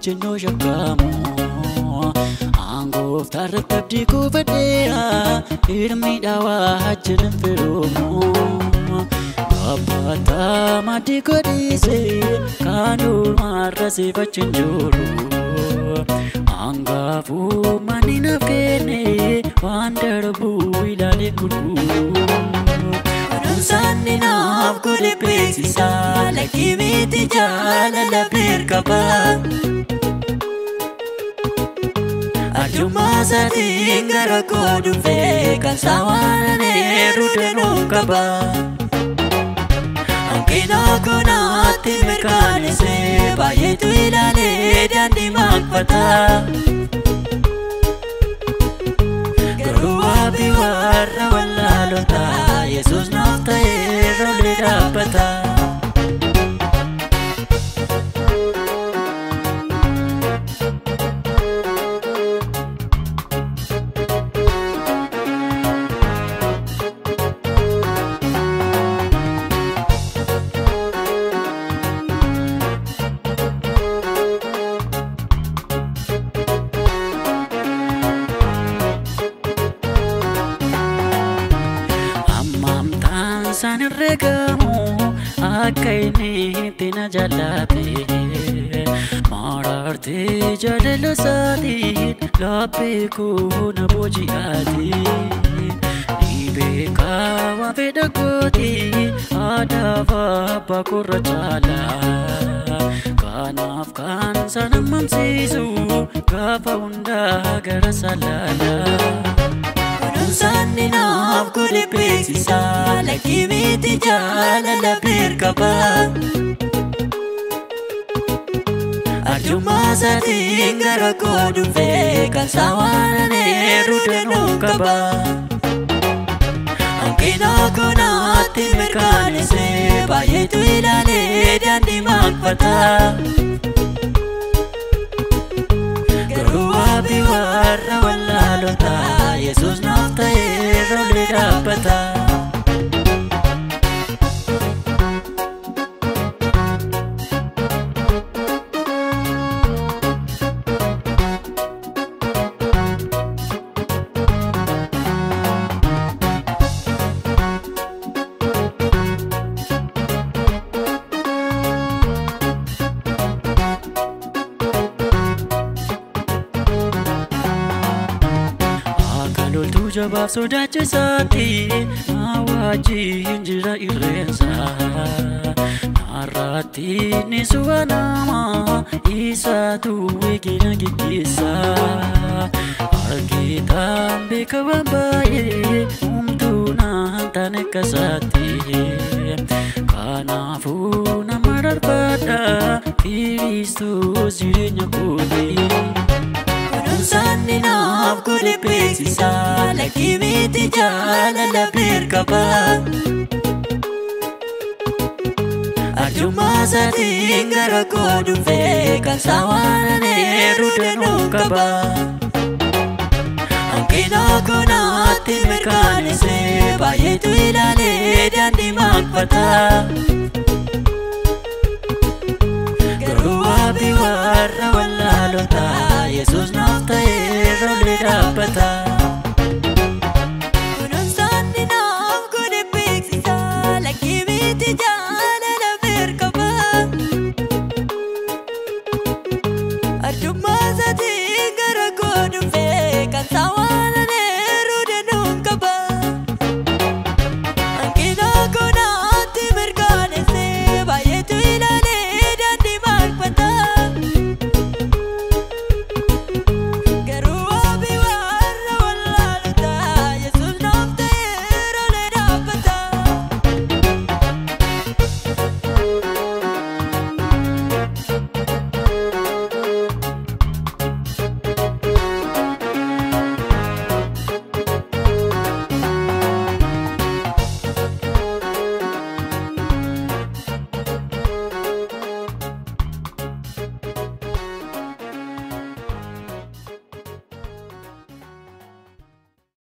wajjin yoo shakkamu Angoof tarratti abdii kuufadheera Ilmi dhaawaa wajjin hin firoomu Gabbata maddi godhiise Kan oolmaarra siifachin jiru Angaafu manni naaf kenne Waan darbuu ilaalee gurguru Sanni naaf godhe beeksisa Lakkii miti jaalala beekaba Arjummaa saatiin gara koo dhufee Kan saawaanee danuu qaba Hanqina konaatti mirkaneessee Baay'eetu ilaalee daandii maakfata Garuu abdii warra wallaalota Yesus naaf ta'ee rolee dhaabbata San regamu akka inni tina jallate Mararte jaalala isaatiin laphee koo na booji'aate Ni beeka waan fedha kooti aadaaf abbaa korra caala Kanaaf kan sana mamsiisu gaafa hundaa gara salaala Sanni naaf godhe beeksisa Lakkii miti jaalala beekaba Arjummaa saatiin gara koo dhufee Kan saawaanee danuu qaba Hanqina konaatti mirkaneessee Baay'eetu ilaalee daandii maakfata Garuu abdii warra wallaalota Yesus naaf ta'ee rolee dhaabbata Loltuu jabaaf sodaachisaatti Awaajiin jira irreensa Narratti ni su'a nama Isaatu eegina gaggeessa Argitaan beeka waan baay'ee Humtuu naan taane akkasaatti Kanaafuu nama darbadha Kiristoos jireenya kooti Sanni naaf godhe beeksisa Lakkii miti jaalala beekaba Arjummaa saatiin gara koo dhufee Kan saawaanee danuu qaba Hanqina konaatti mirkaneessee Baay'eetu ilaalee daandii maakfata Garuu abdii warra wallaalota Yesus naaf ta'ee rolee dhaabbata Sanni naaf godhe beeksisa Lakkii miti jaalala beekaba Arjummaa